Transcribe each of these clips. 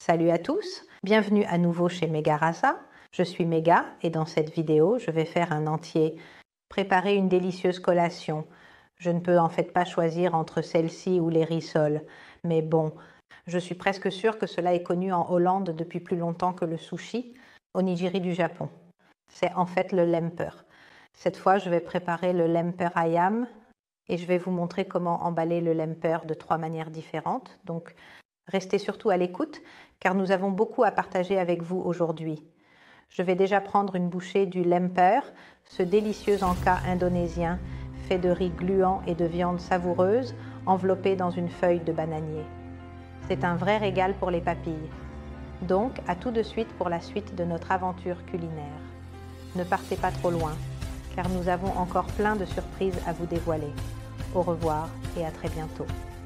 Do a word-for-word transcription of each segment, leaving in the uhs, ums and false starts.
Salut à tous, bienvenue à nouveau chez Megarasa. Je suis Mega et dans cette vidéo, je vais faire un entier, préparer une délicieuse collation. Je ne peux en fait pas choisir entre celle-ci ou les rissoles, mais bon, je suis presque sûre que cela est connu en Hollande depuis plus longtemps que le sushi, au nigiri du Japon. C'est en fait le lemper. Cette fois, je vais préparer le lemper ayam et je vais vous montrer comment emballer le lemper de trois manières différentes. Donc, restez surtout à l'écoute car nous avons beaucoup à partager avec vous aujourd'hui. Je vais déjà prendre une bouchée du lemper, ce délicieux encas indonésien fait de riz gluant et de viande savoureuse enveloppée dans une feuille de bananier. C'est un vrai régal pour les papilles. Donc, à tout de suite pour la suite de notre aventure culinaire. Ne partez pas trop loin, car nous avons encore plein de surprises à vous dévoiler. Au revoir et à très bientôt.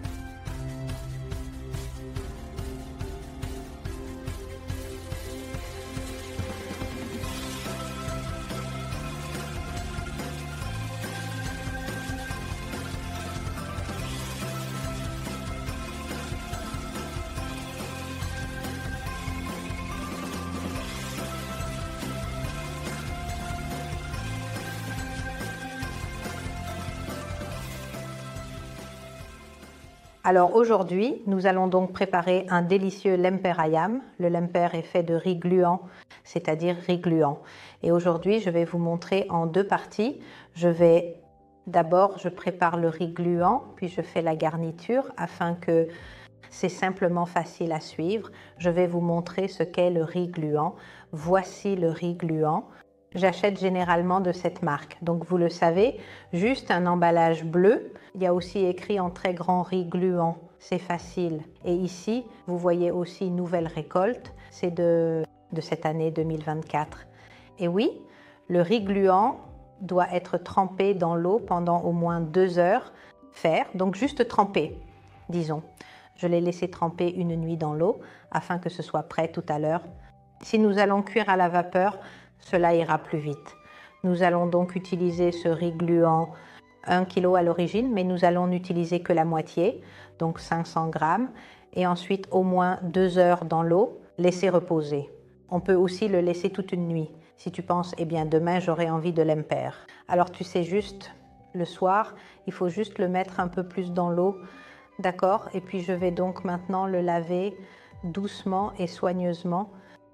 Alors aujourd'hui, nous allons donc préparer un délicieux lemper ayam. Le lemper est fait de riz gluant, c'est-à-dire riz gluant. Et aujourd'hui, je vais vous montrer en deux parties. Je vais d'abord, je prépare le riz gluant, puis je fais la garniture afin que c'est simplement facile à suivre. Je vais vous montrer ce qu'est le riz gluant. Voici le riz gluant. J'achète généralement de cette marque. Donc vous le savez, juste un emballage bleu. Il y a aussi écrit en très grand riz gluant. C'est facile. Et ici, vous voyez aussi nouvelle récolte. C'est de, de cette année deux mille vingt-quatre. Et oui, le riz gluant doit être trempé dans l'eau pendant au moins deux heures. Faire, donc juste tremper, disons. Je l'ai laissé tremper une nuit dans l'eau afin que ce soit prêt tout à l'heure. Si nous allons cuire à la vapeur, cela ira plus vite. Nous allons donc utiliser ce riz gluant un kilo à l'origine, mais nous allons n'utiliser que la moitié, donc cinq cents grammes, et ensuite au moins deux heures dans l'eau, laisser reposer. On peut aussi le laisser toute une nuit. Si tu penses, eh bien demain j'aurai envie de lemper. Alors tu sais juste, le soir, il faut juste le mettre un peu plus dans l'eau, d'accord? Et puis je vais donc maintenant le laver doucement et soigneusement.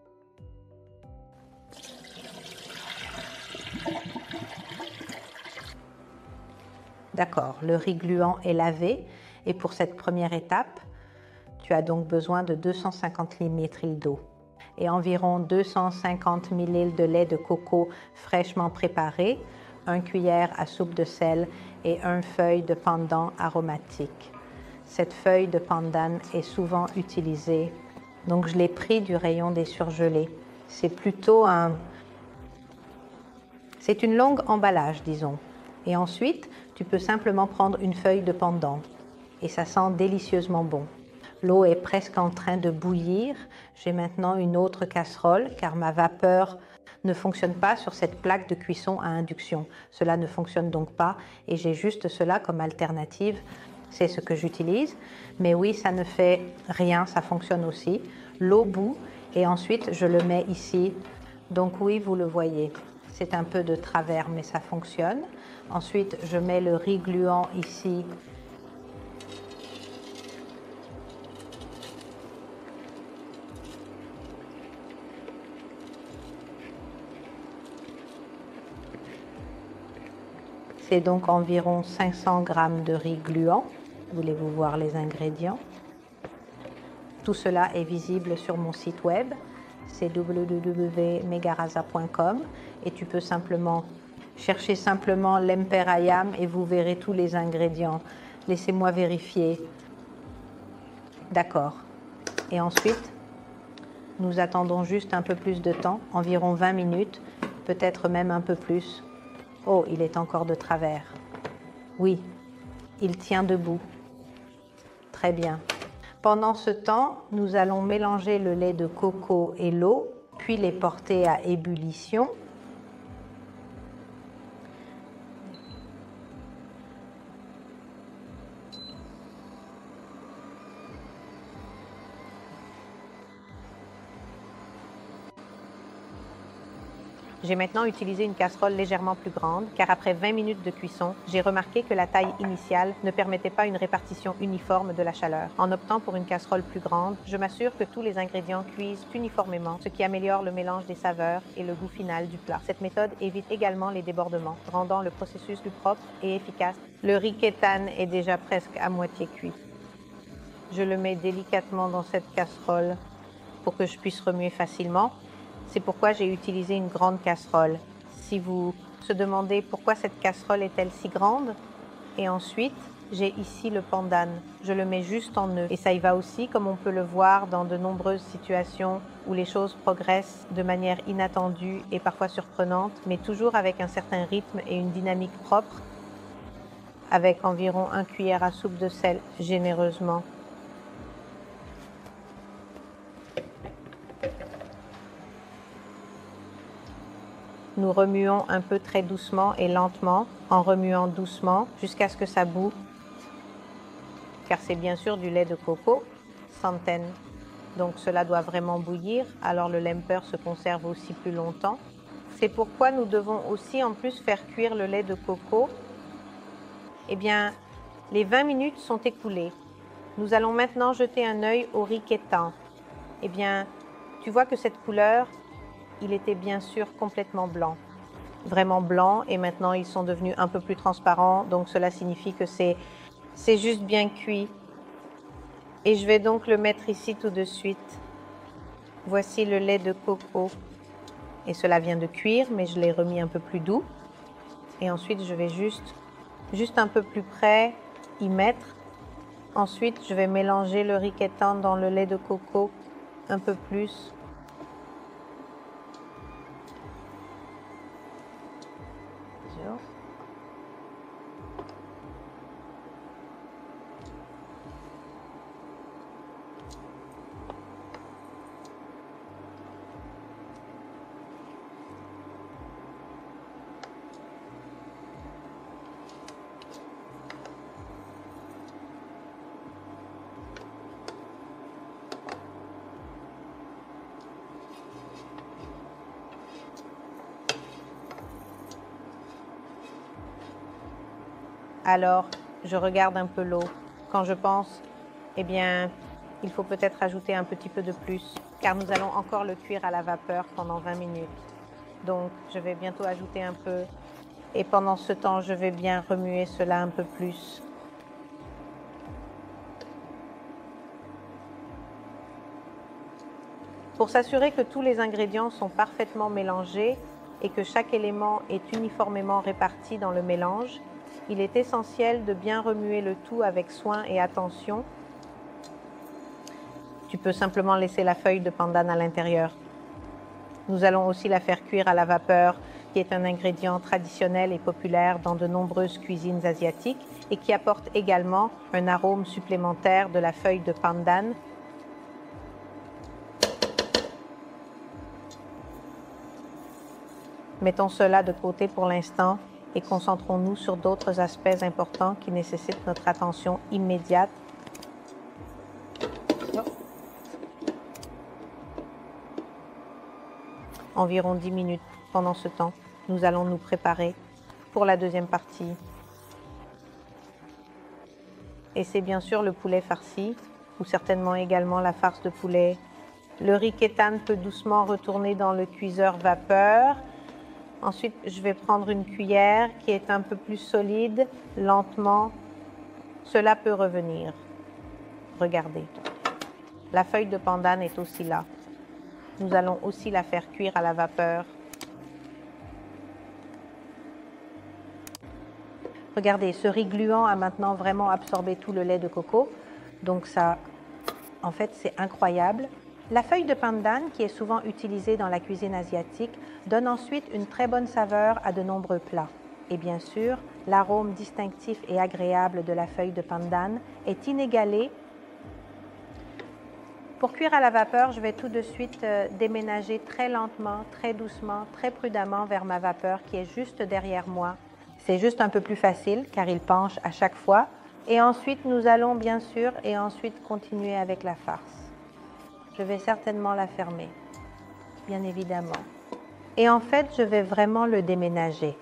D'accord, le riz gluant est lavé et pour cette première étape, tu as donc besoin de deux cent cinquante millilitres d'eau et environ deux cent cinquante millilitres de lait de coco fraîchement préparé, une cuillère à soupe de sel et une feuille de pandan aromatique. Cette feuille de pandan est souvent utilisée, donc je l'ai pris du rayon des surgelés. C'est plutôt un... C'est une longue emballage, disons. Et ensuite, tu peux simplement prendre une feuille de pandan et ça sent délicieusement bon. L'eau est presque en train de bouillir. J'ai maintenant une autre casserole car ma vapeur ne fonctionne pas sur cette plaque de cuisson à induction. Cela ne fonctionne donc pas et j'ai juste cela comme alternative. C'est ce que j'utilise. Mais oui, ça ne fait rien, ça fonctionne aussi. L'eau bout et ensuite je le mets ici. Donc oui, vous le voyez. C'est un peu de travers, mais ça fonctionne. Ensuite, je mets le riz gluant ici. C'est donc environ cinq cents grammes de riz gluant. Voulez-vous voir les ingrédients? Tout cela est visible sur mon site web. C'est w w w point megarasa point com et tu peux simplement chercher simplement lemper ayam et vous verrez tous les ingrédients. Laissez-moi vérifier. D'accord. Et ensuite, nous attendons juste un peu plus de temps, environ vingt minutes, peut-être même un peu plus. Oh, il est encore de travers. Oui, il tient debout. Très bien. Pendant ce temps, nous allons mélanger le lait de coco et l'eau, puis les porter à ébullition. J'ai maintenant utilisé une casserole légèrement plus grande, car après vingt minutes de cuisson, j'ai remarqué que la taille initiale ne permettait pas une répartition uniforme de la chaleur. En optant pour une casserole plus grande, je m'assure que tous les ingrédients cuisent uniformément, ce qui améliore le mélange des saveurs et le goût final du plat. Cette méthode évite également les débordements, rendant le processus plus propre et efficace. Le riz ketan est déjà presque à moitié cuit. Je le mets délicatement dans cette casserole pour que je puisse remuer facilement. C'est pourquoi j'ai utilisé une grande casserole. Si vous se demandez pourquoi cette casserole est-elle si grande, et ensuite j'ai ici le pandan. Je le mets juste en nœud et ça y va aussi, comme on peut le voir dans de nombreuses situations où les choses progressent de manière inattendue et parfois surprenante, mais toujours avec un certain rythme et une dynamique propre, avec environ une cuillère à soupe de sel généreusement. Nous remuons un peu très doucement et lentement, en remuant doucement jusqu'à ce que ça bout, car c'est bien sûr du lait de coco, Santen. Donc cela doit vraiment bouillir, alors le lemper se conserve aussi plus longtemps. C'est pourquoi nous devons aussi en plus faire cuire le lait de coco. Eh bien, les vingt minutes sont écoulées. Nous allons maintenant jeter un œil au riz ketan. Eh bien, tu vois que cette couleur, il était bien sûr complètement blanc, vraiment blanc, et maintenant ils sont devenus un peu plus transparents, donc cela signifie que c'est c'est juste bien cuit. Et je vais donc le mettre ici tout de suite. Voici le lait de coco, et cela vient de cuire, mais je l'ai remis un peu plus doux. Et ensuite je vais juste, juste un peu plus près y mettre. Ensuite je vais mélanger le riz ketan dans le lait de coco un peu plus. Alors, je regarde un peu l'eau. Quand je pense, eh bien, il faut peut-être ajouter un petit peu de plus, car nous allons encore le cuire à la vapeur pendant vingt minutes. Donc, je vais bientôt ajouter un peu. Et pendant ce temps, je vais bien remuer cela un peu plus. Pour s'assurer que tous les ingrédients sont parfaitement mélangés et que chaque élément est uniformément réparti dans le mélange, il est essentiel de bien remuer le tout avec soin et attention. Tu peux simplement laisser la feuille de pandan à l'intérieur. Nous allons aussi la faire cuire à la vapeur, qui est un ingrédient traditionnel et populaire dans de nombreuses cuisines asiatiques et qui apporte également un arôme supplémentaire de la feuille de pandan. Mettons cela de côté pour l'instant et concentrons-nous sur d'autres aspects importants qui nécessitent notre attention immédiate. Environ dix minutes. Pendant ce temps, nous allons nous préparer pour la deuxième partie. Et c'est bien sûr le poulet farci, ou certainement également la farce de poulet. Le riz ketan peut doucement retourner dans le cuiseur vapeur. Ensuite, je vais prendre une cuillère qui est un peu plus solide, lentement. Cela peut revenir. Regardez. La feuille de pandan est aussi là. Nous allons aussi la faire cuire à la vapeur. Regardez, ce riz gluant a maintenant vraiment absorbé tout le lait de coco. Donc ça, en fait, c'est incroyable. La feuille de pandan, qui est souvent utilisée dans la cuisine asiatique, donne ensuite une très bonne saveur à de nombreux plats. Et bien sûr, l'arôme distinctif et agréable de la feuille de pandan est inégalé. Pour cuire à la vapeur, je vais tout de suite euh, déménager très lentement, très doucement, très prudemment vers ma vapeur qui est juste derrière moi. C'est juste un peu plus facile car il penche à chaque fois. Et ensuite, nous allons bien sûr et ensuite continuer avec la farce. Je vais certainement la fermer, bien évidemment. Et en fait, je vais vraiment le déménager.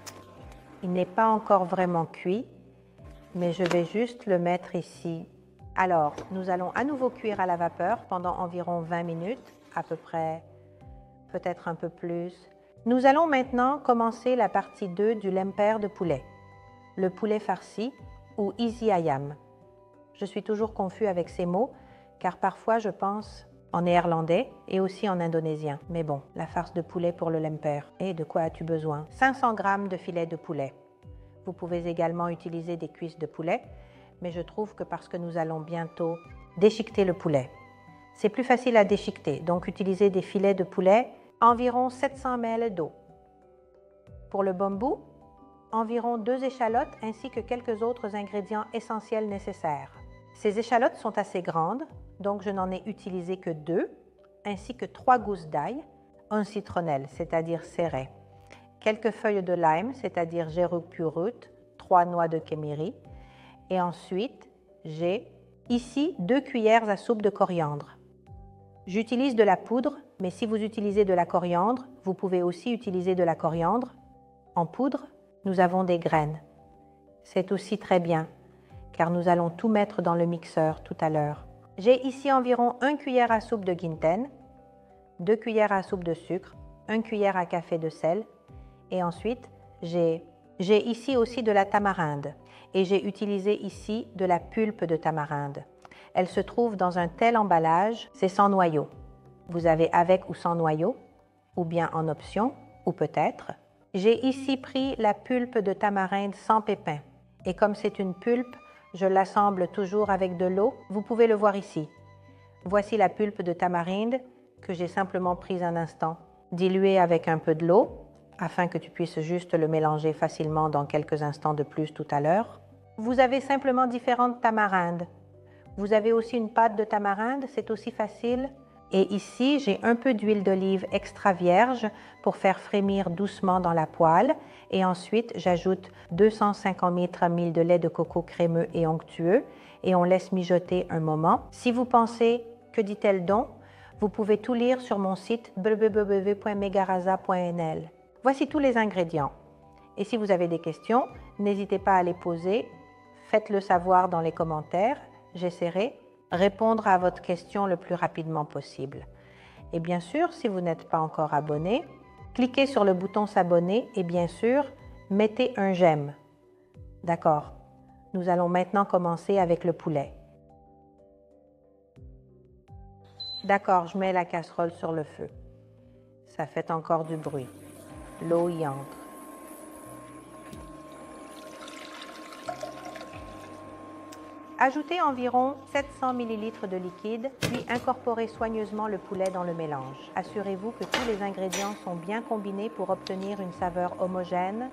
Il n'est pas encore vraiment cuit, mais je vais juste le mettre ici. Alors, nous allons à nouveau cuire à la vapeur pendant environ vingt minutes, à peu près, peut-être un peu plus. Nous allons maintenant commencer la partie deux du lemper de poulet, le poulet farci ou isi ayam. Je suis toujours confus avec ces mots, car parfois je pense en néerlandais et aussi en indonésien. Mais bon, la farce de poulet pour le lemper. Et de quoi as-tu besoin? cinq cents grammes de filet de poulet. Vous pouvez également utiliser des cuisses de poulet, mais je trouve que parce que nous allons bientôt déchiqueter le poulet, c'est plus facile à déchiqueter. Donc, utilisez des filets de poulet, environ sept cents millilitres d'eau. Pour le bambou, environ deux échalotes ainsi que quelques autres ingrédients essentiels nécessaires. Ces échalotes sont assez grandes, donc je n'en ai utilisé que deux, ainsi que trois gousses d'ail, un citronnelle, c'est-à-dire serré, quelques feuilles de lime, c'est-à-dire jeruk purut, trois noix de kémiri, et ensuite j'ai ici deux cuillères à soupe de coriandre. J'utilise de la poudre, mais si vous utilisez de la coriandre, vous pouvez aussi utiliser de la coriandre en poudre. Nous avons des graines. C'est aussi très bien, car nous allons tout mettre dans le mixeur tout à l'heure. J'ai ici environ une cuillère à soupe de ginten, deux cuillères à soupe de sucre, une cuillère à café de sel, et ensuite j'ai j'ai ici aussi de la tamarinde, et j'ai utilisé ici de la pulpe de tamarinde. Elle se trouve dans un tel emballage, c'est sans noyau. Vous avez avec ou sans noyau, ou bien en option, ou peut-être. J'ai ici pris la pulpe de tamarinde sans pépins, et comme c'est une pulpe, je l'assemble toujours avec de l'eau. Vous pouvez le voir ici. Voici la pulpe de tamarinde que j'ai simplement prise un instant, diluée avec un peu de l'eau, afin que tu puisses juste le mélanger facilement dans quelques instants de plus tout à l'heure. Vous avez simplement différentes tamarindes. Vous avez aussi une pâte de tamarinde, c'est aussi facile. Et ici, j'ai un peu d'huile d'olive extra vierge pour faire frémir doucement dans la poêle. Et ensuite, j'ajoute deux cent cinquante millilitres de lait de coco crémeux et onctueux et on laisse mijoter un moment. Si vous pensez, que dit-elle donc? Vous pouvez tout lire sur mon site w w w point megaraza point n l. Voici tous les ingrédients. Et si vous avez des questions, n'hésitez pas à les poser. Faites-le savoir dans les commentaires. J'essaierai de répondre à votre question le plus rapidement possible. Et bien sûr, si vous n'êtes pas encore abonné, cliquez sur le bouton s'abonner et bien sûr, mettez un j'aime. D'accord. Nous allons maintenant commencer avec le poulet. D'accord, je mets la casserole sur le feu. Ça fait encore du bruit. L'eau y entre. Ajoutez environ sept cents millilitres de liquide, puis incorporez soigneusement le poulet dans le mélange. Assurez-vous que tous les ingrédients sont bien combinés pour obtenir une saveur homogène.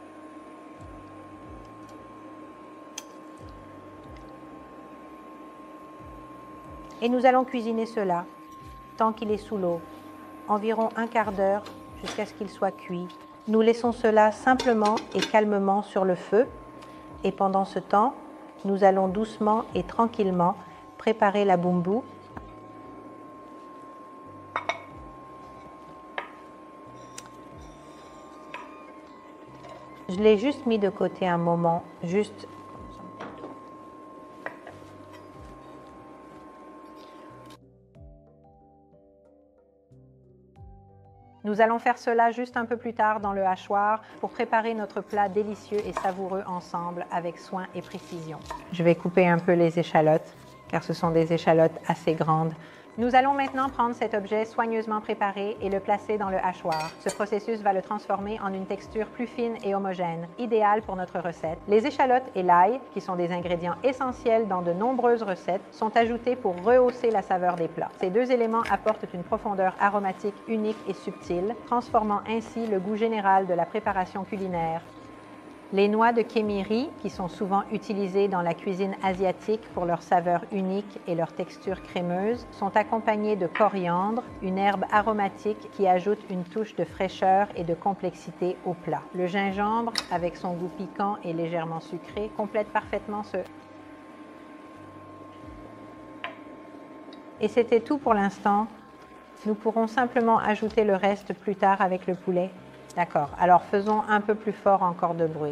Et nous allons cuisiner cela tant qu'il est sous l'eau, environ un quart d'heure jusqu'à ce qu'il soit cuit. Nous laissons cela simplement et calmement sur le feu et pendant ce temps, nous allons doucement et tranquillement préparer la bumbu. Je l'ai juste mis de côté un moment, juste. Nous allons faire cela juste un peu plus tard dans le hachoir pour préparer notre plat délicieux et savoureux ensemble avec soin et précision. Je vais couper un peu les échalotes car ce sont des échalotes assez grandes. Nous allons maintenant prendre cet objet soigneusement préparé et le placer dans le hachoir. Ce processus va le transformer en une texture plus fine et homogène, idéale pour notre recette. Les échalotes et l'ail, qui sont des ingrédients essentiels dans de nombreuses recettes, sont ajoutés pour rehausser la saveur des plats. Ces deux éléments apportent une profondeur aromatique unique et subtile, transformant ainsi le goût général de la préparation culinaire. Les noix de kémiri, qui sont souvent utilisées dans la cuisine asiatique pour leur saveur unique et leur texture crémeuse, sont accompagnées de coriandre, une herbe aromatique qui ajoute une touche de fraîcheur et de complexité au plat. Le gingembre, avec son goût piquant et légèrement sucré, complète parfaitement ce... Et c'était tout pour l'instant. Nous pourrons simplement ajouter le reste plus tard avec le poulet. D'accord, alors faisons un peu plus fort encore de bruit.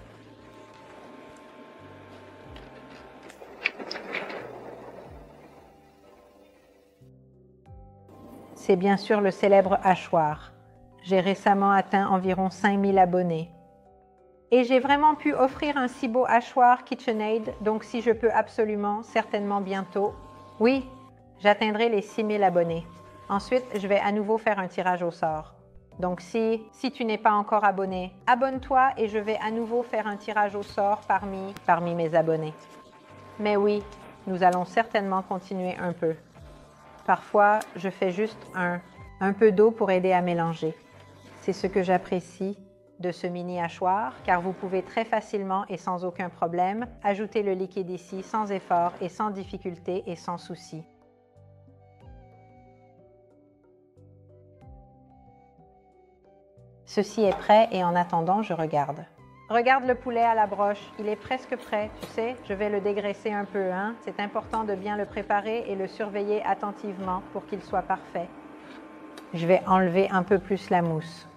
C'est bien sûr le célèbre hachoir. J'ai récemment atteint environ cinq mille abonnés. Et j'ai vraiment pu offrir un si beau hachoir KitchenAid, donc si je peux absolument, certainement bientôt. Oui, j'atteindrai les six mille abonnés. Ensuite, je vais à nouveau faire un tirage au sort. Donc si, si tu n'es pas encore abonné, abonne-toi et je vais à nouveau faire un tirage au sort parmi, parmi mes abonnés. Mais oui, nous allons certainement continuer un peu. Parfois, je fais juste un, un peu d'eau pour aider à mélanger. C'est ce que j'apprécie de ce mini hachoir, car vous pouvez très facilement et sans aucun problème ajouter le liquide ici sans effort et sans difficulté et sans souci. Ceci est prêt et en attendant, je regarde. Regarde le poulet à la broche, il est presque prêt, tu sais, je vais le dégraisser un peu, hein? C'est important de bien le préparer et le surveiller attentivement pour qu'il soit parfait. Je vais enlever un peu plus la mousse.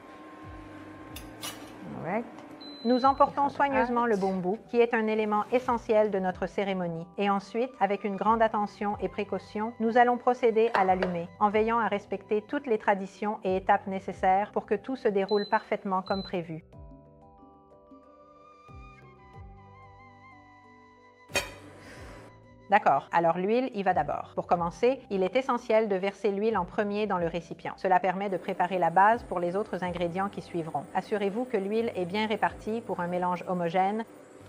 Alright. Nous emportons soigneusement le bumbu, qui est un élément essentiel de notre cérémonie. Et ensuite, avec une grande attention et précaution, nous allons procéder à l'allumer, en veillant à respecter toutes les traditions et étapes nécessaires pour que tout se déroule parfaitement comme prévu. D'accord, alors l'huile y va d'abord. Pour commencer, il est essentiel de verser l'huile en premier dans le récipient. Cela permet de préparer la base pour les autres ingrédients qui suivront. Assurez-vous que l'huile est bien répartie pour un mélange homogène.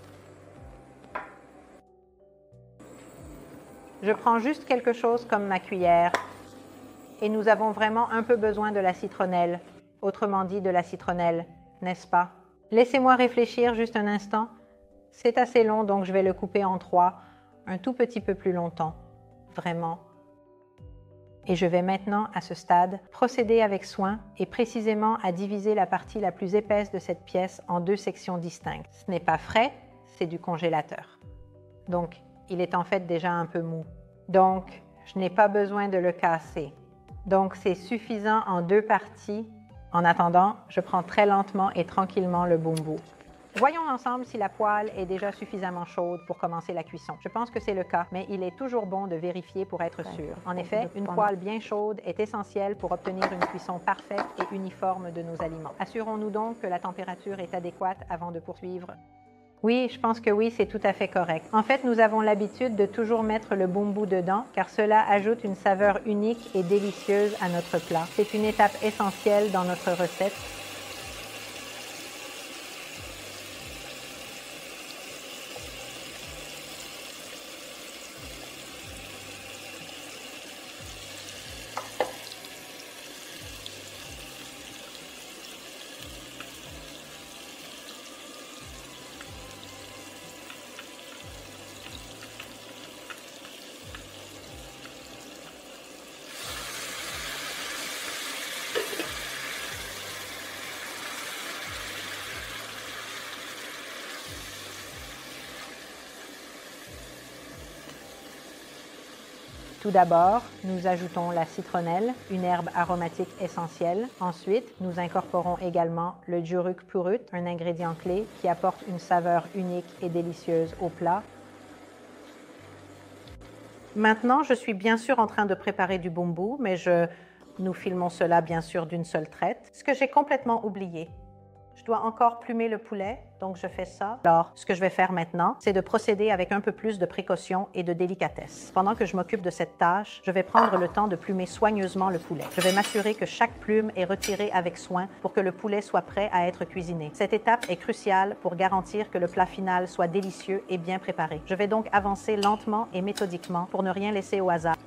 Je prends juste quelque chose comme ma cuillère. Et nous avons vraiment un peu besoin de la citronnelle. Autrement dit, de la citronnelle, n'est-ce pas? Laissez-moi réfléchir juste un instant. C'est assez long, donc je vais le couper en trois. Un tout petit peu plus longtemps, vraiment. Et je vais maintenant, à ce stade, procéder avec soin et précisément à diviser la partie la plus épaisse de cette pièce en deux sections distinctes. Ce n'est pas frais, c'est du congélateur. Donc, il est en fait déjà un peu mou. Donc, je n'ai pas besoin de le casser. Donc, c'est suffisant en deux parties. En attendant, je prends très lentement et tranquillement le bumbu. Voyons ensemble si la poêle est déjà suffisamment chaude pour commencer la cuisson. Je pense que c'est le cas, mais il est toujours bon de vérifier pour être sûr. En effet, une poêle bien chaude est essentielle pour obtenir une cuisson parfaite et uniforme de nos aliments. Assurons-nous donc que la température est adéquate avant de poursuivre. Oui, je pense que oui, c'est tout à fait correct. En fait, nous avons l'habitude de toujours mettre le bumbu dedans, car cela ajoute une saveur unique et délicieuse à notre plat. C'est une étape essentielle dans notre recette. Tout d'abord, nous ajoutons la citronnelle, une herbe aromatique essentielle. Ensuite, nous incorporons également le juruk purut, un ingrédient clé qui apporte une saveur unique et délicieuse au plat. Maintenant, je suis bien sûr en train de préparer du bumbu, mais je, nous filmons cela bien sûr d'une seule traite. Ce que j'ai complètement oublié. Je dois encore plumer le poulet, donc je fais ça. Alors, ce que je vais faire maintenant, c'est de procéder avec un peu plus de précaution et de délicatesse. Pendant que je m'occupe de cette tâche, je vais prendre le temps de plumer soigneusement le poulet. Je vais m'assurer que chaque plume est retirée avec soin pour que le poulet soit prêt à être cuisiné. Cette étape est cruciale pour garantir que le plat final soit délicieux et bien préparé. Je vais donc avancer lentement et méthodiquement pour ne rien laisser au hasard.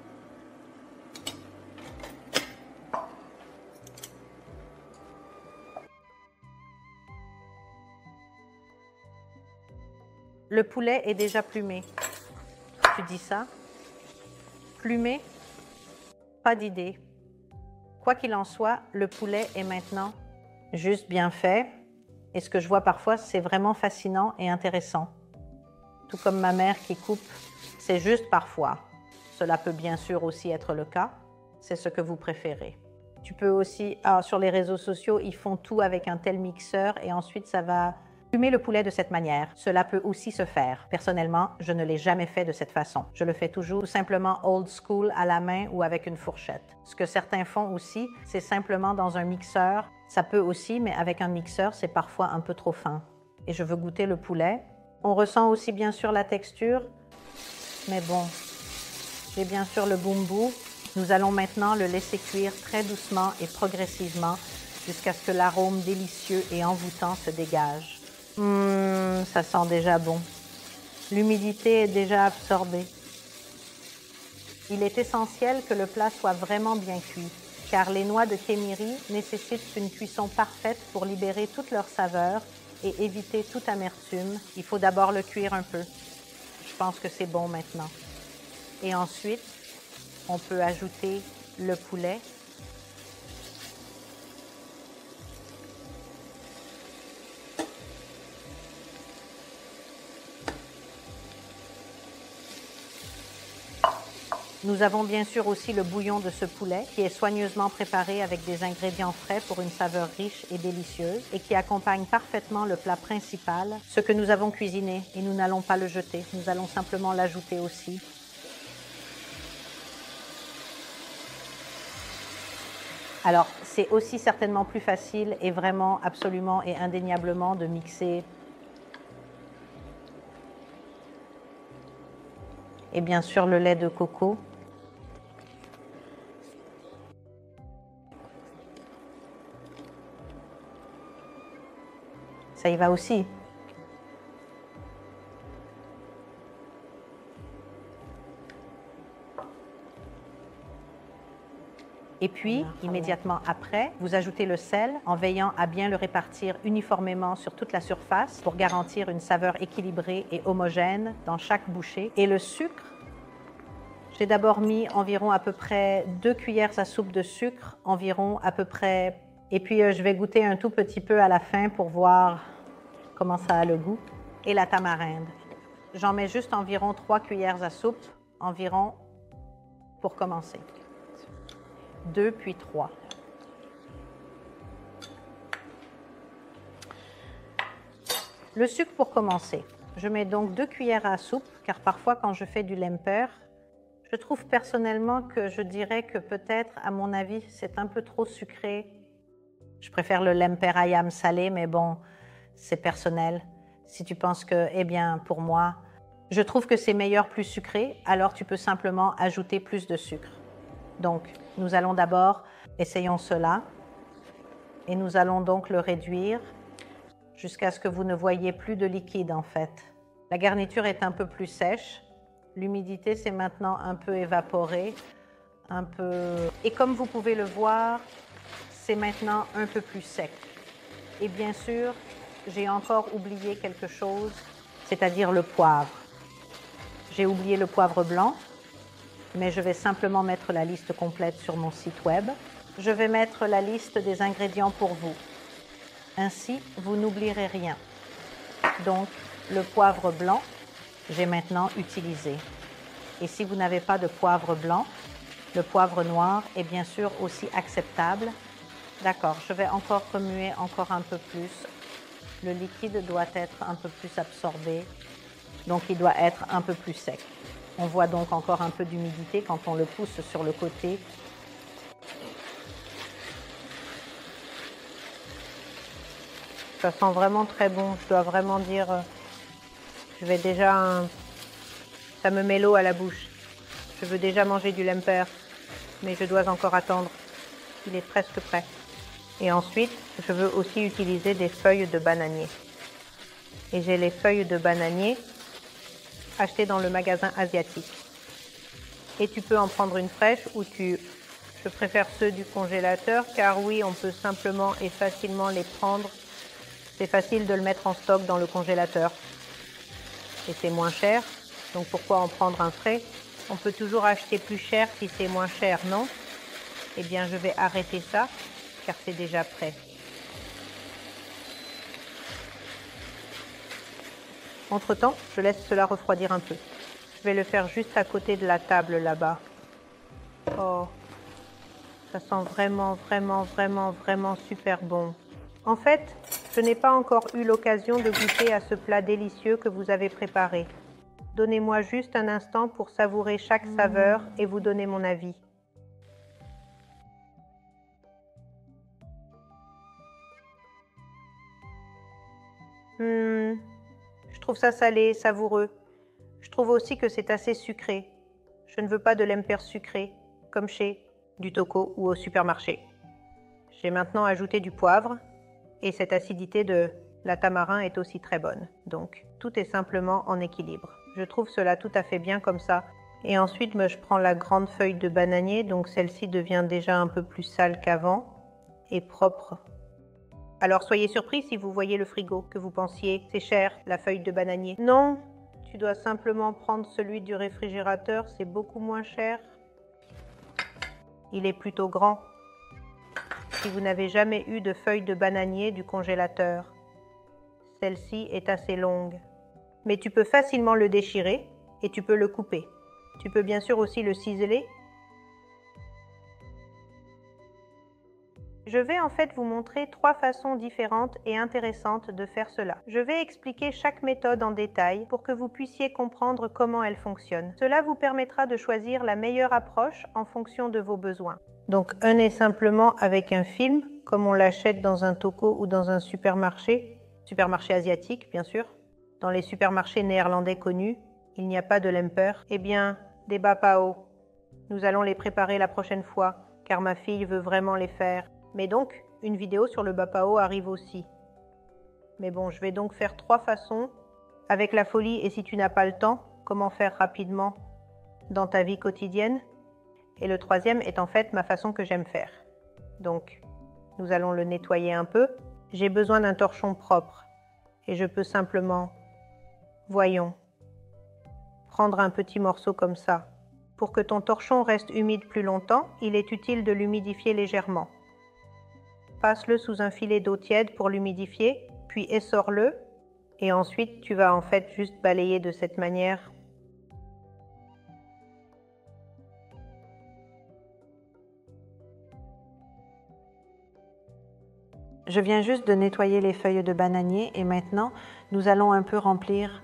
Le poulet est déjà plumé. Tu dis ça? Plumé? Pas d'idée. Quoi qu'il en soit, le poulet est maintenant juste bien fait. Et ce que je vois parfois, c'est vraiment fascinant et intéressant. Tout comme ma mère qui coupe, c'est juste parfois. Cela peut bien sûr aussi être le cas. c'est ce que vous préférez. Tu peux aussi, alors sur les réseaux sociaux, ils font tout avec un tel mixeur et ensuite ça va fumer le poulet de cette manière. Cela peut aussi se faire. Personnellement, je ne l'ai jamais fait de cette façon. Je le fais toujours simplement old school à la main ou avec une fourchette. Ce que certains font aussi, c'est simplement dans un mixeur. Ça peut aussi, mais avec un mixeur, c'est parfois un peu trop fin. Et je veux goûter le poulet. On ressent aussi bien sûr la texture, mais bon, j'ai bien sûr le bumbu. Nous allons maintenant le laisser cuire très doucement et progressivement jusqu'à ce que l'arôme délicieux et envoûtant se dégage. Hum, ça sent déjà bon. L'humidité est déjà absorbée. Il est essentiel que le plat soit vraiment bien cuit, car les noix de kémiri nécessitent une cuisson parfaite pour libérer toute leur saveur et éviter toute amertume. Il faut d'abord le cuire un peu. Je pense que c'est bon maintenant. Et ensuite, on peut ajouter le poulet. Nous avons bien sûr aussi le bouillon de ce poulet qui est soigneusement préparé avec des ingrédients frais pour une saveur riche et délicieuse et qui accompagne parfaitement le plat principal, ce que nous avons cuisiné, et nous n'allons pas le jeter, nous allons simplement l'ajouter aussi. Alors, c'est aussi certainement plus facile et vraiment, absolument et indéniablement de mixer. Et bien sûr, le lait de coco. Ça y va aussi. Et puis, immédiatement après, vous ajoutez le sel en veillant à bien le répartir uniformément sur toute la surface pour garantir une saveur équilibrée et homogène dans chaque bouchée. Et le sucre, j'ai d'abord mis environ à peu près deux cuillères à soupe de sucre, environ à peu près. Et puis, euh, je vais goûter un tout petit peu à la fin pour voir comment ça a le goût. Et la tamarinde. J'en mets juste environ trois cuillères à soupe, environ, pour commencer. Deux, puis trois. Le sucre pour commencer. Je mets donc deux cuillères à soupe, car parfois quand je fais du lemper, je trouve personnellement que je dirais que peut-être, à mon avis, c'est un peu trop sucré. Je préfère le lemper ayam salé, mais bon, c'est personnel. Si tu penses que, eh bien, pour moi, je trouve que c'est meilleur plus sucré, alors tu peux simplement ajouter plus de sucre. Donc, nous allons d'abord, essayons cela, et nous allons donc le réduire jusqu'à ce que vous ne voyez plus de liquide en fait. La garniture est un peu plus sèche, l'humidité s'est maintenant un peu évaporée, un peu... Et comme vous pouvez le voir, c'est maintenant un peu plus sec. Et bien sûr, j'ai encore oublié quelque chose, c'est-à-dire le poivre. J'ai oublié le poivre blanc, mais je vais simplement mettre la liste complète sur mon site web. Je vais mettre la liste des ingrédients pour vous. Ainsi, vous n'oublierez rien. Donc, le poivre blanc, j'ai maintenant utilisé. Et si vous n'avez pas de poivre blanc, le poivre noir est bien sûr aussi acceptable. D'accord, je vais encore remuer encore un peu plus. Le liquide doit être un peu plus absorbé, donc il doit être un peu plus sec. On voit donc encore un peu d'humidité quand on le pousse sur le côté. Ça sent vraiment très bon, je dois vraiment dire, je vais déjà, un... ça me met l'eau à la bouche. Je veux déjà manger du lemper, mais je dois encore attendre. Il est presque prêt. Et ensuite, je veux aussi utiliser des feuilles de bananier. Et j'ai les feuilles de bananier achetées dans le magasin asiatique. Et tu peux en prendre une fraîche ou tu... Je préfère ceux du congélateur car oui, on peut simplement et facilement les prendre. C'est facile de le mettre en stock dans le congélateur. Et c'est moins cher. Donc pourquoi en prendre un frais? On peut toujours acheter plus cher si c'est moins cher, non? Eh bien, je vais arrêter ça car c'est déjà prêt. Entre-temps, je laisse cela refroidir un peu. Je vais le faire juste à côté de la table là-bas. Oh, Ça sent vraiment, vraiment, vraiment, vraiment super bon. En fait, je n'ai pas encore eu l'occasion de goûter à ce plat délicieux que vous avez préparé. Donnez-moi juste un instant pour savourer chaque saveur et vous donner mon avis. Hmm, je trouve ça salé, savoureux. Je trouve aussi que c'est assez sucré. Je ne veux pas de l'emper sucré, comme chez du Toco ou au supermarché. J'ai maintenant ajouté du poivre et cette acidité de la tamarin est aussi très bonne. Donc, tout est simplement en équilibre. Je trouve cela tout à fait bien comme ça. Et ensuite, je prends la grande feuille de bananier, donc celle-ci devient déjà un peu plus sale qu'avant et propre. Alors soyez surpris si vous voyez le frigo, que vous pensiez c'est cher la feuille de bananier. Non, tu dois simplement prendre celui du réfrigérateur, c'est beaucoup moins cher. Il est plutôt grand. Si vous n'avez jamais eu de feuille de bananier du congélateur, celle-ci est assez longue. Mais tu peux facilement le déchirer et tu peux le couper. Tu peux bien sûr aussi le ciseler. Je vais en fait vous montrer trois façons différentes et intéressantes de faire cela. Je vais expliquer chaque méthode en détail pour que vous puissiez comprendre comment elle fonctionne. Cela vous permettra de choisir la meilleure approche en fonction de vos besoins. Donc un est simplement avec un film, comme on l'achète dans un Toco ou dans un supermarché, supermarché asiatique bien sûr. Dans les supermarchés néerlandais connus, il n'y a pas de lemper. Eh bien, des bapao. Nous allons les préparer la prochaine fois, car ma fille veut vraiment les faire. Mais donc, une vidéo sur le bapao arrive aussi. Mais bon, je vais donc faire trois façons avec la folie et si tu n'as pas le temps, comment faire rapidement dans ta vie quotidienne. Et le troisième est en fait ma façon que j'aime faire. Donc, nous allons le nettoyer un peu. J'ai besoin d'un torchon propre et je peux simplement, voyons, prendre un petit morceau comme ça. Pour que ton torchon reste humide plus longtemps, il est utile de l'humidifier légèrement. Passe-le sous un filet d'eau tiède pour l'humidifier, puis essore-le et ensuite tu vas en fait juste balayer de cette manière. Je viens juste de nettoyer les feuilles de bananier et maintenant nous allons un peu remplir.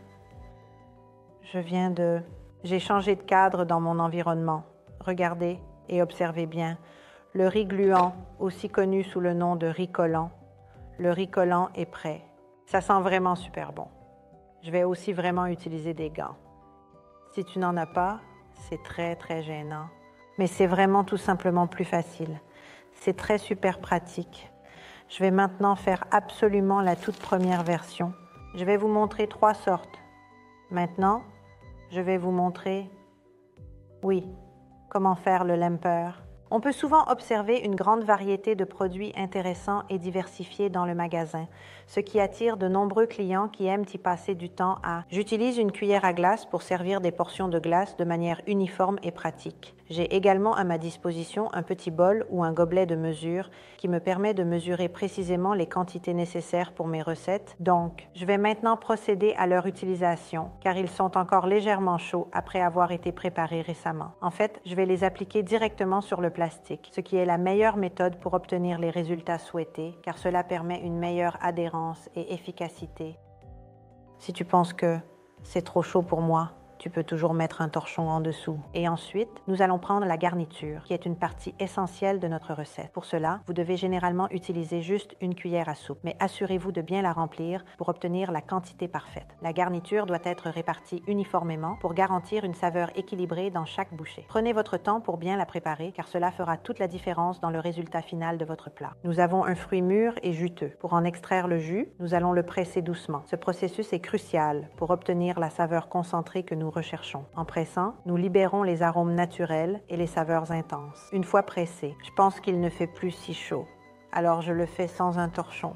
Je viens de... J'ai changé de cadre dans mon environnement. Regardez et observez bien. Le riz gluant, aussi connu sous le nom de riz collant, le riz collant est prêt. Ça sent vraiment super bon. Je vais aussi vraiment utiliser des gants. Si tu n'en as pas, c'est très très gênant. Mais c'est vraiment tout simplement plus facile. C'est très super pratique. Je vais maintenant faire absolument la toute première version. Je vais vous montrer trois sortes. Maintenant, je vais vous montrer, oui, comment faire le lemper. On peut souvent observer une grande variété de produits intéressants et diversifiés dans le magasin, ce qui attire de nombreux clients qui aiment y passer du temps à « J'utilise une cuillère à glace pour servir des portions de glace de manière uniforme et pratique. J'ai également à ma disposition un petit bol ou un gobelet de mesure qui me permet de mesurer précisément les quantités nécessaires pour mes recettes. Donc, je vais maintenant procéder à leur utilisation car ils sont encore légèrement chauds après avoir été préparés récemment. En fait, je vais les appliquer directement sur le plastique, ce qui est la meilleure méthode pour obtenir les résultats souhaités car cela permet une meilleure adhérence et efficacité. Si tu penses que c'est trop chaud pour moi, tu peux toujours mettre un torchon en dessous. Et ensuite, nous allons prendre la garniture, qui est une partie essentielle de notre recette. Pour cela, vous devez généralement utiliser juste une cuillère à soupe, mais assurez-vous de bien la remplir pour obtenir la quantité parfaite. La garniture doit être répartie uniformément pour garantir une saveur équilibrée dans chaque bouchée. Prenez votre temps pour bien la préparer, car cela fera toute la différence dans le résultat final de votre plat. Nous avons un fruit mûr et juteux. Pour en extraire le jus, nous allons le presser doucement. Ce processus est crucial pour obtenir la saveur concentrée que nous recherchons. En pressant, nous libérons les arômes naturels et les saveurs intenses. Une fois pressé, je pense qu'il ne fait plus si chaud, alors je le fais sans un torchon.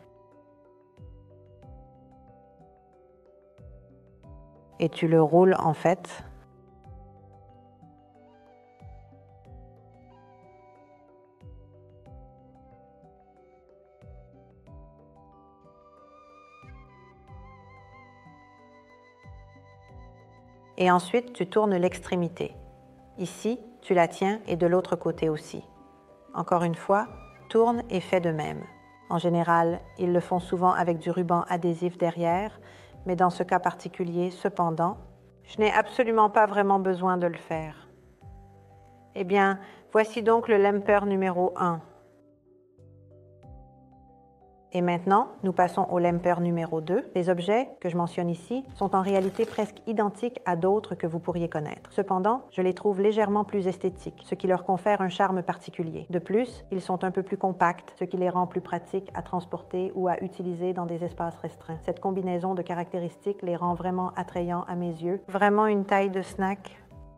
Et tu le roules en fait. Et ensuite, tu tournes l'extrémité. Ici, tu la tiens et de l'autre côté aussi. encore une fois, tourne et fait de même. En général, ils le font souvent avec du ruban adhésif derrière, mais dans ce cas particulier, cependant, je n'ai absolument pas vraiment besoin de le faire. Eh bien, voici donc le lemper numéro un. Et maintenant, nous passons au lemper numéro deux. Les objets que je mentionne ici sont en réalité presque identiques à d'autres que vous pourriez connaître. Cependant, je les trouve légèrement plus esthétiques, ce qui leur confère un charme particulier. De plus, ils sont un peu plus compacts, ce qui les rend plus pratiques à transporter ou à utiliser dans des espaces restreints. Cette combinaison de caractéristiques les rend vraiment attrayants à mes yeux. Vraiment une taille de snack.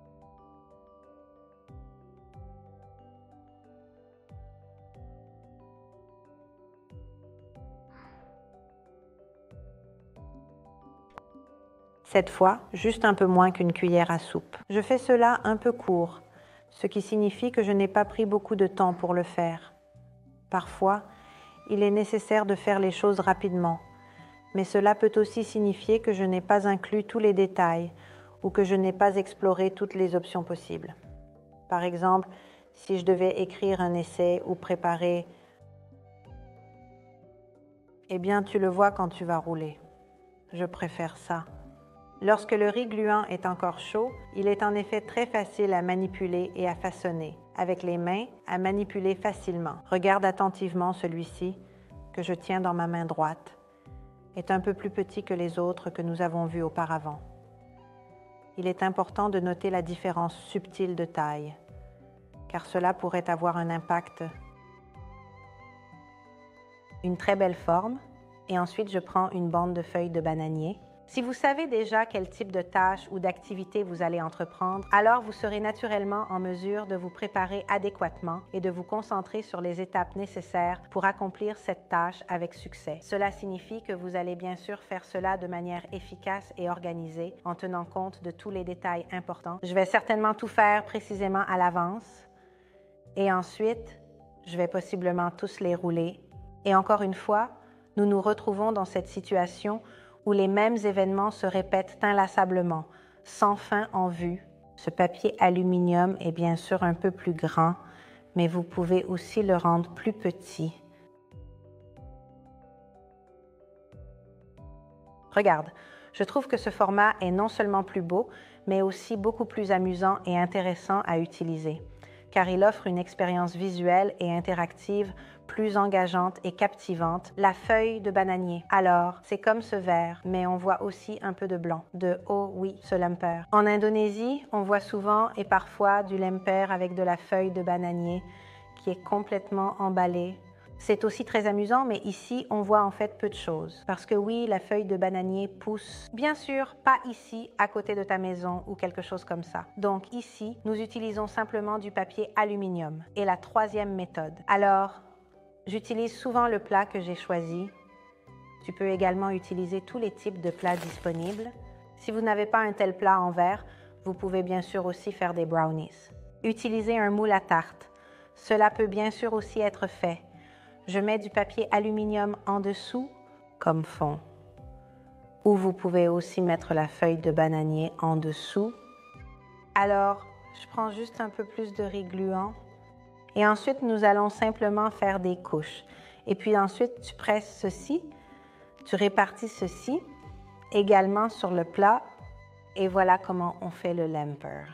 Cette fois, juste un peu moins qu'une cuillère à soupe. Je fais cela un peu court, ce qui signifie que je n'ai pas pris beaucoup de temps pour le faire. Parfois, il est nécessaire de faire les choses rapidement, mais cela peut aussi signifier que je n'ai pas inclus tous les détails ou que je n'ai pas exploré toutes les options possibles. Par exemple, si je devais écrire un essai ou préparer, eh bien, tu le vois quand tu vas rouler. Je préfère ça. Lorsque le riz gluant est encore chaud, il est en effet très facile à manipuler et à façonner. Avec les mains, à manipuler facilement. Regarde attentivement celui-ci, que je tiens dans ma main droite, est un peu plus petit que les autres que nous avons vus auparavant. Il est important de noter la différence subtile de taille, car cela pourrait avoir un impact. Une très belle forme, et ensuite je prends une bande de feuilles de bananier. Si vous savez déjà quel type de tâche ou d'activité vous allez entreprendre, alors vous serez naturellement en mesure de vous préparer adéquatement et de vous concentrer sur les étapes nécessaires pour accomplir cette tâche avec succès. Cela signifie que vous allez bien sûr faire cela de manière efficace et organisée en tenant compte de tous les détails importants. Je vais certainement tout faire précisément à l'avance et ensuite, je vais possiblement tous les rouler. Et encore une fois, nous nous retrouvons dans cette situation où les mêmes événements se répètent inlassablement, sans fin en vue. Ce papier aluminium est bien sûr un peu plus grand, mais vous pouvez aussi le rendre plus petit. Regarde, je trouve que ce format est non seulement plus beau, mais aussi beaucoup plus amusant et intéressant à utiliser, car il offre une expérience visuelle et interactive plus engageante et captivante, la feuille de bananier. Alors, c'est comme ce vert, mais on voit aussi un peu de blanc, de oh oui, ce lemper. En Indonésie, on voit souvent et parfois du lemper avec de la feuille de bananier qui est complètement emballée. C'est aussi très amusant, mais ici, on voit en fait peu de choses. Parce que oui, la feuille de bananier pousse, bien sûr, pas ici, à côté de ta maison ou quelque chose comme ça. Donc ici, nous utilisons simplement du papier aluminium. Et la troisième méthode. Alors, j'utilise souvent le plat que j'ai choisi. Tu peux également utiliser tous les types de plats disponibles. Si vous n'avez pas un tel plat en verre, vous pouvez bien sûr aussi faire des brownies. Utilisez un moule à tarte. Cela peut bien sûr aussi être fait. Je mets du papier aluminium en dessous comme fond. Ou vous pouvez aussi mettre la feuille de bananier en dessous. Alors, je prends juste un peu plus de riz gluant. Et ensuite, nous allons simplement faire des couches. Et puis ensuite, tu presses ceci, tu répartis ceci également sur le plat. Et voilà comment on fait le lemper.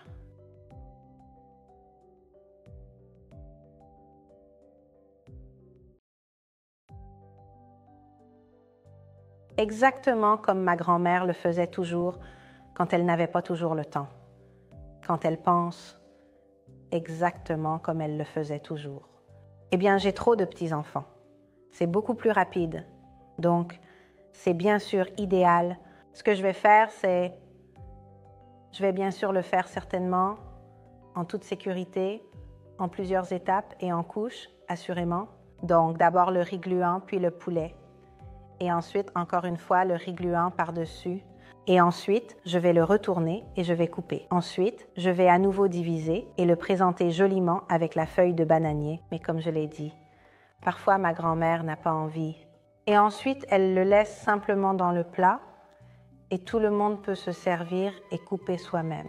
Exactement comme ma grand-mère le faisait toujours quand elle n'avait pas toujours le temps. Quand elle pense exactement comme elle le faisait toujours. Eh bien, j'ai trop de petits-enfants. C'est beaucoup plus rapide. Donc, c'est bien sûr idéal. Ce que je vais faire, c'est... Je vais bien sûr le faire certainement en toute sécurité, en plusieurs étapes et en couches, assurément. Donc, d'abord le riz gluant, puis le poulet. Et ensuite, encore une fois, le riz gluant par-dessus. Et ensuite, je vais le retourner et je vais couper. Ensuite, je vais à nouveau diviser et le présenter joliment avec la feuille de bananier. Mais comme je l'ai dit, parfois ma grand-mère n'a pas envie. Et ensuite, elle le laisse simplement dans le plat et tout le monde peut se servir et couper soi-même.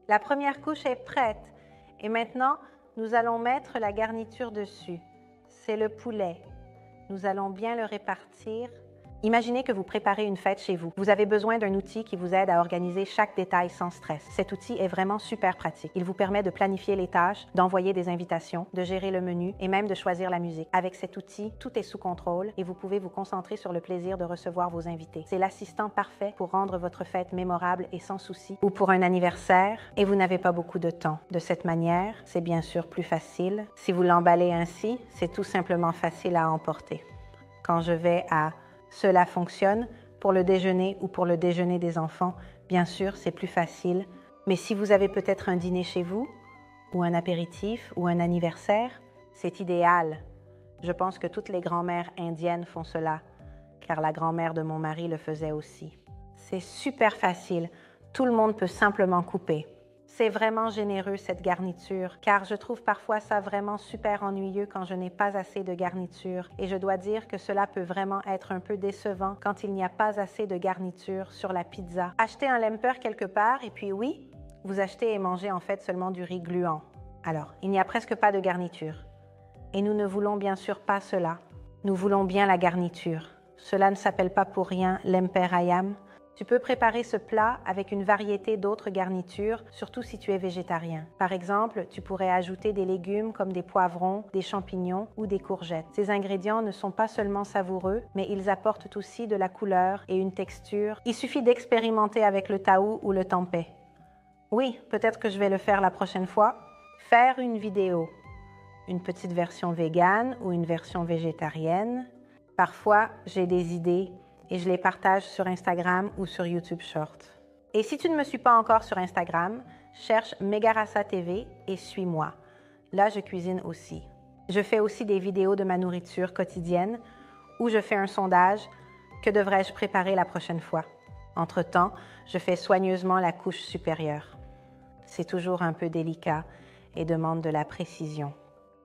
La première couche est prête. Et maintenant, nous allons mettre la garniture dessus. C'est le poulet. Nous allons bien le répartir. Imaginez que vous préparez une fête chez vous. Vous avez besoin d'un outil qui vous aide à organiser chaque détail sans stress. Cet outil est vraiment super pratique. Il vous permet de planifier les tâches, d'envoyer des invitations, de gérer le menu et même de choisir la musique. Avec cet outil, tout est sous contrôle et vous pouvez vous concentrer sur le plaisir de recevoir vos invités. C'est l'assistant parfait pour rendre votre fête mémorable et sans souci, ou pour un anniversaire et vous n'avez pas beaucoup de temps. De cette manière, c'est bien sûr plus facile. Si vous l'emballez ainsi, c'est tout simplement facile à emporter. Quand je vais à Cela fonctionne pour le déjeuner ou pour le déjeuner des enfants. Bien sûr, c'est plus facile. Mais si vous avez peut-être un dîner chez vous, ou un apéritif, ou un anniversaire, c'est idéal. Je pense que toutes les grand-mères indiennes font cela, car la grand-mère de mon mari le faisait aussi. C'est super facile. Tout le monde peut simplement couper. C'est vraiment généreux cette garniture, car je trouve parfois ça vraiment super ennuyeux quand je n'ai pas assez de garniture et je dois dire que cela peut vraiment être un peu décevant quand il n'y a pas assez de garniture sur la pizza. Achetez un lemper quelque part et puis oui, vous achetez et mangez en fait seulement du riz gluant. Alors, il n'y a presque pas de garniture. Et nous ne voulons bien sûr pas cela. Nous voulons bien la garniture. Cela ne s'appelle pas pour rien lemper ayam. Tu peux préparer ce plat avec une variété d'autres garnitures, surtout si tu es végétarien. Par exemple, tu pourrais ajouter des légumes comme des poivrons, des champignons ou des courgettes. Ces ingrédients ne sont pas seulement savoureux, mais ils apportent aussi de la couleur et une texture. Il suffit d'expérimenter avec le taou ou le tempeh. Oui, peut-être que je vais le faire la prochaine fois. Faire une vidéo. Une petite version végane ou une version végétarienne. Parfois, j'ai des idées et je les partage sur Instagram ou sur YouTube Short. Et si tu ne me suis pas encore sur Instagram, cherche Megarasa T V et suis-moi. Là, je cuisine aussi. Je fais aussi des vidéos de ma nourriture quotidienne où je fais un sondage « Que devrais-je préparer la prochaine fois ?» Entre-temps, je fais soigneusement la couche supérieure. C'est toujours un peu délicat et demande de la précision.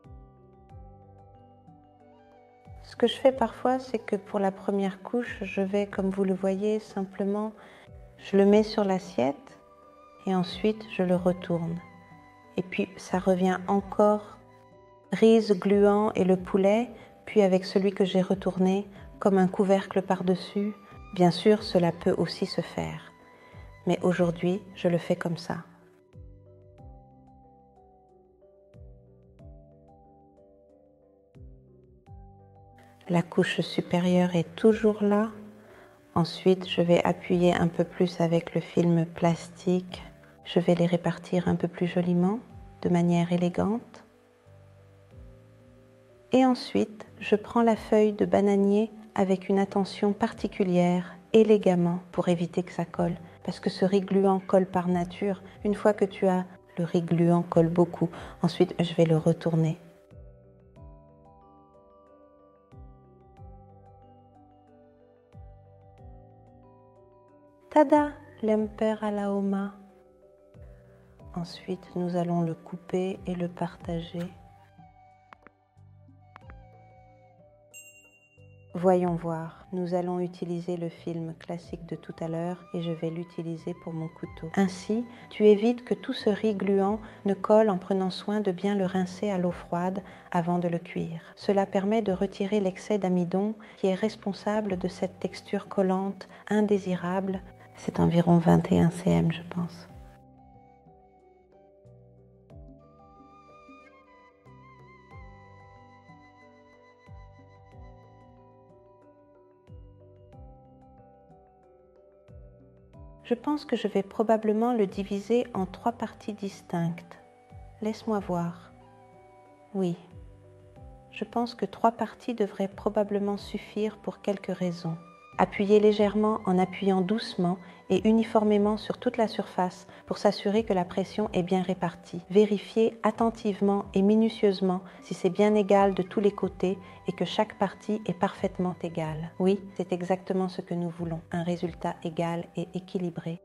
Ce que je fais parfois, c'est que pour la première couche, je vais, comme vous le voyez, simplement, je le mets sur l'assiette et ensuite je le retourne. Et puis ça revient encore, riz gluant et le poulet, puis avec celui que j'ai retourné, comme un couvercle par-dessus. Bien sûr, cela peut aussi se faire. Mais aujourd'hui, je le fais comme ça. La couche supérieure est toujours là. Ensuite, je vais appuyer un peu plus avec le film plastique. Je vais les répartir un peu plus joliment, de manière élégante. Et ensuite, je prends la feuille de bananier avec une attention particulière, élégamment, pour éviter que ça colle. Parce que ce riz gluant colle par nature. Une fois que tu as le riz gluant colle beaucoup. Ensuite, je vais le retourner. Tada, lemper à la oma. Ensuite, nous allons le couper et le partager. Voyons voir, nous allons utiliser le film classique de tout à l'heure et je vais l'utiliser pour mon couteau. Ainsi, tu évites que tout ce riz gluant ne colle en prenant soin de bien le rincer à l'eau froide avant de le cuire. Cela permet de retirer l'excès d'amidon qui est responsable de cette texture collante, indésirable. C'est environ vingt et un centimètres, je pense. Je pense que je vais probablement le diviser en trois parties distinctes. Laisse-moi voir. Oui, je pense que trois parties devraient probablement suffire pour quelques raisons. Appuyez légèrement en appuyant doucement et uniformément sur toute la surface pour s'assurer que la pression est bien répartie. Vérifiez attentivement et minutieusement si c'est bien égal de tous les côtés et que chaque partie est parfaitement égale. Oui, c'est exactement ce que nous voulons, un résultat égal et équilibré.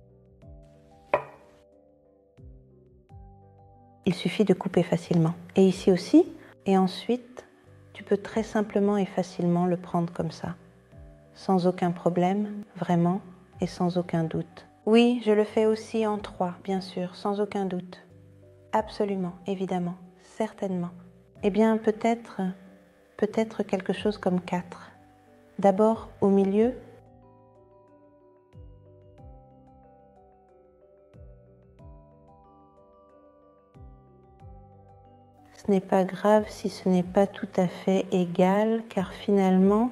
Il suffit de couper facilement. Et ici aussi. Et ensuite, tu peux très simplement et facilement le prendre comme ça. Sans aucun problème, vraiment, et sans aucun doute. Oui, je le fais aussi en trois, bien sûr, sans aucun doute. Absolument, évidemment, certainement. Eh bien, peut-être, peut-être quelque chose comme quatre. D'abord, au milieu. Ce n'est pas grave si ce n'est pas tout à fait égal, car finalement,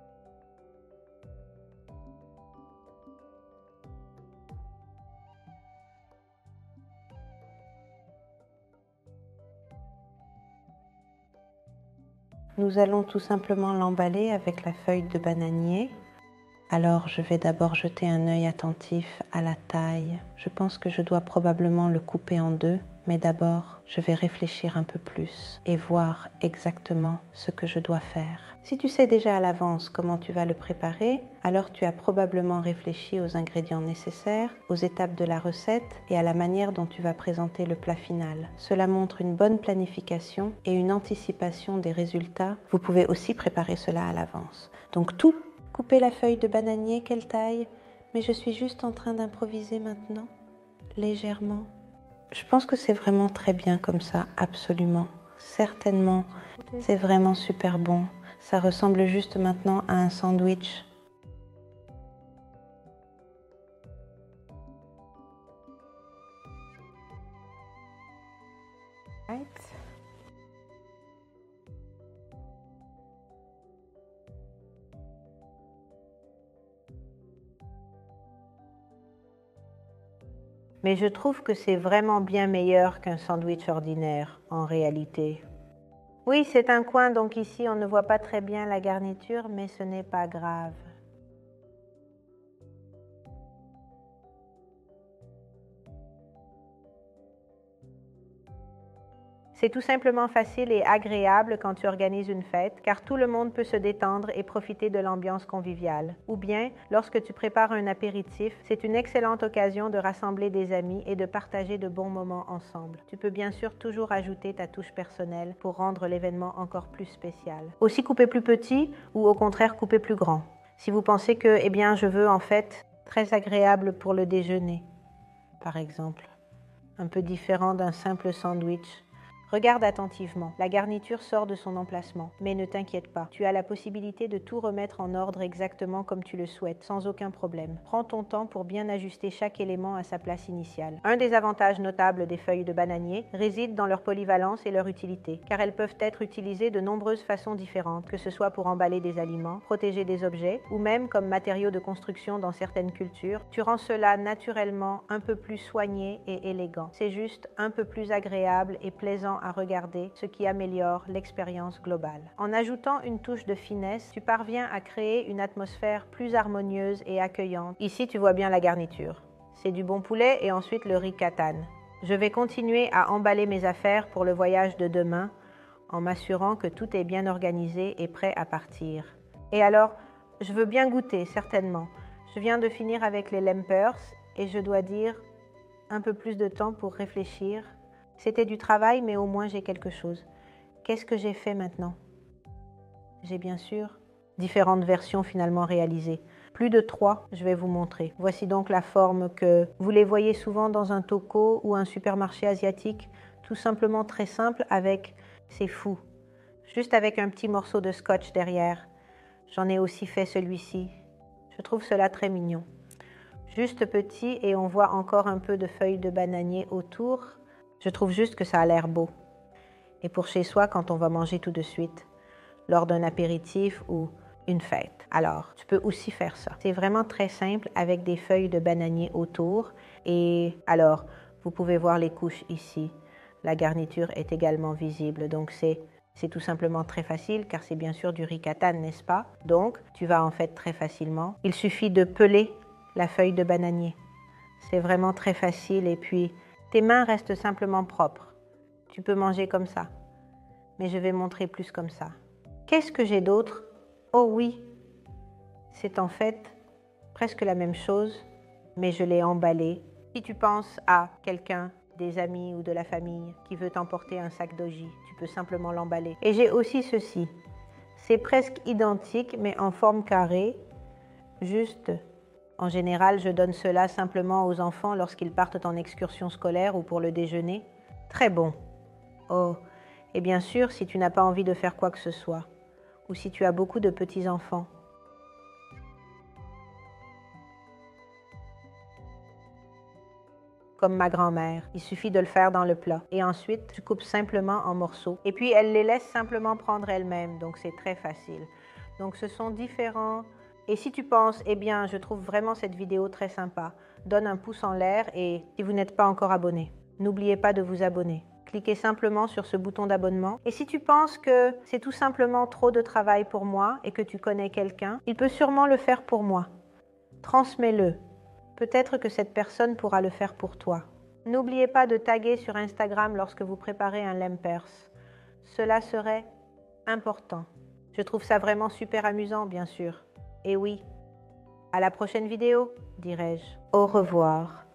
nous allons tout simplement l'emballer avec la feuille de bananier. Alors, je vais d'abord jeter un œil attentif à la taille. Je pense que je dois probablement le couper en deux, mais d'abord, je vais réfléchir un peu plus et voir exactement ce que je dois faire. Si tu sais déjà à l'avance comment tu vas le préparer, alors tu as probablement réfléchi aux ingrédients nécessaires, aux étapes de la recette et à la manière dont tu vas présenter le plat final. Cela montre une bonne planification et une anticipation des résultats. Vous pouvez aussi préparer cela à l'avance. Donc tout couper la feuille de bananier, quelle taille? Mais je suis juste en train d'improviser maintenant, légèrement. Je pense que c'est vraiment très bien comme ça, absolument. Certainement, c'est vraiment super bon. Ça ressemble juste maintenant à un sandwich. Right. Mais je trouve que c'est vraiment bien meilleur qu'un sandwich ordinaire, en réalité. Oui, c'est un coin, donc ici on ne voit pas très bien la garniture, mais ce n'est pas grave. C'est tout simplement facile et agréable quand tu organises une fête, car tout le monde peut se détendre et profiter de l'ambiance conviviale. Ou bien, lorsque tu prépares un apéritif, c'est une excellente occasion de rassembler des amis et de partager de bons moments ensemble. Tu peux bien sûr toujours ajouter ta touche personnelle pour rendre l'événement encore plus spécial. Aussi couper plus petit ou au contraire couper plus grand. Si vous pensez que, eh bien, je veux en fait très agréable pour le déjeuner, par exemple, un peu différent d'un simple sandwich. Regarde attentivement, la garniture sort de son emplacement, mais ne t'inquiète pas, tu as la possibilité de tout remettre en ordre exactement comme tu le souhaites, sans aucun problème. Prends ton temps pour bien ajuster chaque élément à sa place initiale. Un des avantages notables des feuilles de bananier réside dans leur polyvalence et leur utilité, car elles peuvent être utilisées de nombreuses façons différentes, que ce soit pour emballer des aliments, protéger des objets, ou même comme matériau de construction dans certaines cultures. Tu rends cela naturellement un peu plus soigné et élégant. C'est juste un peu plus agréable et plaisant à regarder, ce qui améliore l'expérience globale. En ajoutant une touche de finesse, tu parviens à créer une atmosphère plus harmonieuse et accueillante. Ici, tu vois bien la garniture. C'est du bon poulet et ensuite le riz katane. Je vais continuer à emballer mes affaires pour le voyage de demain en m'assurant que tout est bien organisé et prêt à partir. Et alors, je veux bien goûter, certainement. Je viens de finir avec les lempers et je dois dire un peu plus de temps pour réfléchir. C'était du travail, mais au moins j'ai quelque chose. Qu'est-ce que j'ai fait maintenant? J'ai bien sûr différentes versions finalement réalisées. Plus de trois, je vais vous montrer. Voici donc la forme que vous les voyez souvent dans un toko ou un supermarché asiatique, tout simplement très simple avec, c'est fou, juste avec un petit morceau de scotch derrière. J'en ai aussi fait celui-ci. Je trouve cela très mignon. Juste petit et on voit encore un peu de feuilles de bananier autour. Je trouve juste que ça a l'air beau. Et pour chez soi, quand on va manger tout de suite, lors d'un apéritif ou une fête. Alors, tu peux aussi faire ça. C'est vraiment très simple avec des feuilles de bananier autour. Et alors, vous pouvez voir les couches ici. La garniture est également visible. Donc, c'est, c'est tout simplement très facile car c'est bien sûr du riz katane, n'est-ce pas? Donc, tu vas en fait très facilement. Il suffit de peler la feuille de bananier. C'est vraiment très facile et puis tes mains restent simplement propres. Tu peux manger comme ça, mais je vais montrer plus comme ça. Qu'est-ce que j'ai d'autre? Oh oui, c'est en fait presque la même chose, mais je l'ai emballé. Si tu penses à quelqu'un, des amis ou de la famille qui veut t'emporter un sac doji, tu peux simplement l'emballer. Et j'ai aussi ceci. C'est presque identique, mais en forme carrée, juste En général, je donne cela simplement aux enfants lorsqu'ils partent en excursion scolaire ou pour le déjeuner. Très bon. Oh, et bien sûr, si tu n'as pas envie de faire quoi que ce soit, ou si tu as beaucoup de petits-enfants. Comme ma grand-mère. Il suffit de le faire dans le plat. Et ensuite, tu coupes simplement en morceaux. Et puis, elle les laisse simplement prendre elles-mêmes. Donc, c'est très facile. Donc, ce sont différents. Et si tu penses, eh bien, je trouve vraiment cette vidéo très sympa, donne un pouce en l'air et si vous n'êtes pas encore abonné, n'oubliez pas de vous abonner. Cliquez simplement sur ce bouton d'abonnement. Et si tu penses que c'est tout simplement trop de travail pour moi et que tu connais quelqu'un, il peut sûrement le faire pour moi. Transmets-le. Peut-être que cette personne pourra le faire pour toi. N'oubliez pas de taguer sur Instagram lorsque vous préparez un lempers. Cela serait important. Je trouve ça vraiment super amusant, bien sûr. Et oui, à la prochaine vidéo, dirais-je. Au revoir.